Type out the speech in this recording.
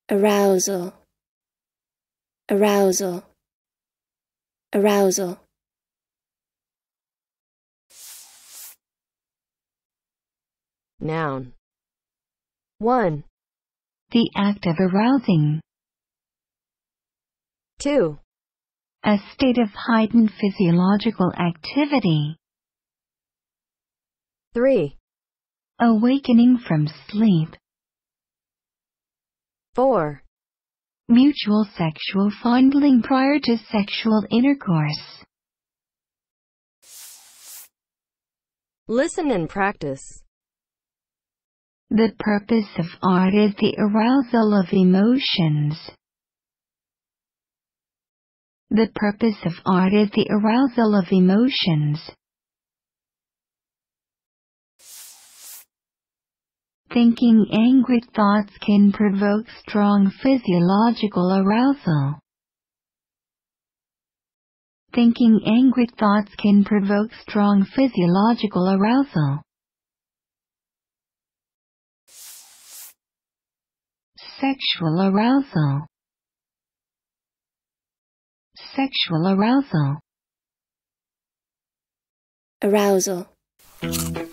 arousal, arousal, arousal. Noun. 1, The act of arousing. 2, A state of heightened physiological activity. 3, Awakening from sleep. 4. Mutual sexual fondling prior to sexual intercourse. Listen and practice. The purpose of art is the arousal of emotions. The purpose of art is the arousal of emotions. Thinking angry thoughts can provoke strong physiological arousal. Thinking angry thoughts can provoke strong physiological arousal. Sexual arousal. Sexual arousal. Arousal.